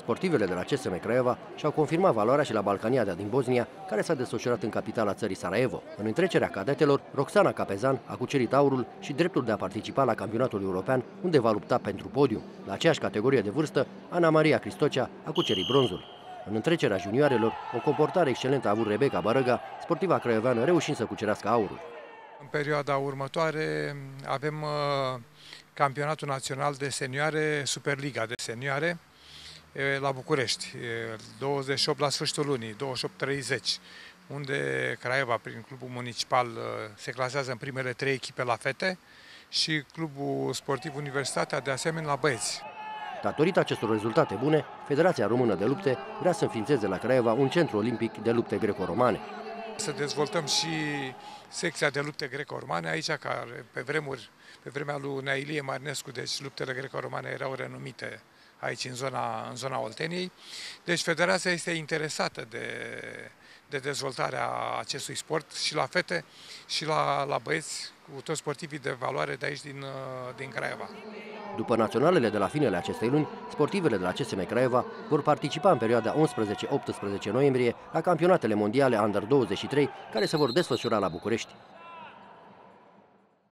Sportivele de la CSM Craiova și-au confirmat valoarea și la Balcaniada din Bosnia, care s-a desfășurat în capitala țării Sarajevo. În întrecerea cadetelor, Roxana Capezan a cucerit aurul și dreptul de a participa la campionatul european, unde va lupta pentru podium. La aceeași categorie de vârstă, Ana Maria Cristocea a cucerit bronzul. În întrecerea junioarelor, o comportare excelentă a avut Rebecca Barăga, sportiva craioveană reușind să cucerească aurul. În perioada următoare avem campionatul național de senioare, Superliga de senioare, la București, 28 la sfârșitul lunii, 28-30, unde Craiova, prin clubul municipal, se clasează în primele 3 echipe la fete și clubul sportiv Universitatea, de asemenea, la băieți. Datorită acestor rezultate bune, Federația Română de Lupte vrea să înființeze la Craiova un centru olimpic de lupte greco-romane. Să dezvoltăm și secția de lupte greco-romane aici, care pe vremea lui Neailie Marinescu, deci luptele greco-romane erau renumite aici în zona Olteniei. Deci Federația este interesată de dezvoltarea acestui sport și la fete și la băieți, cu toți sportivii de valoare de aici din Craiova. După naționalele de la finele acestei luni, sportivele de la CSM Craiova vor participa în perioada 11-18 noiembrie la campionatele mondiale Under 23, care se vor desfășura la București.